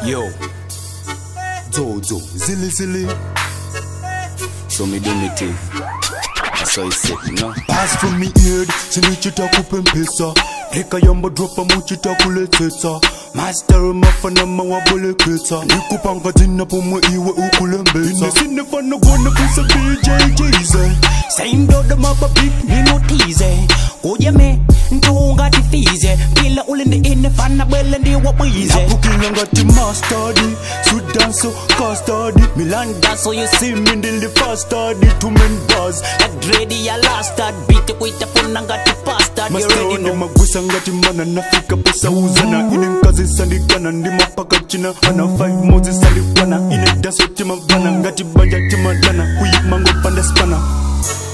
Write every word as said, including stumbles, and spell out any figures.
Yo, Jojo, zilly zilly. So me do me thing. That's how it's set, you know. Pass from me head, sinichita kupempesa. Heka yamba dropa muchita kuletesa. Master mafana mawabole kesa. Nikupanga jina pomwe iwe ukulembesa. Inesine fana gwana pisa B J J's. Same brother mapa big me no tease. Kuja me ntunga tifize. Pila ulinde ine fana bwele ndi wabize. Napukinya ngati masterdi. Sudan so custody. Milan dance So you see me in the first study. Two men buzz. like dready ya last start. Beat it with the phone and got the pasta. You ready Master no? magwisa ngati mana nafika pesa uzana. Ine mkazi sandikana ndima paka china. Ana five mozi sandikwana. Ine daso tima vana ngati banja tima dana. Kuyi mango panda spana.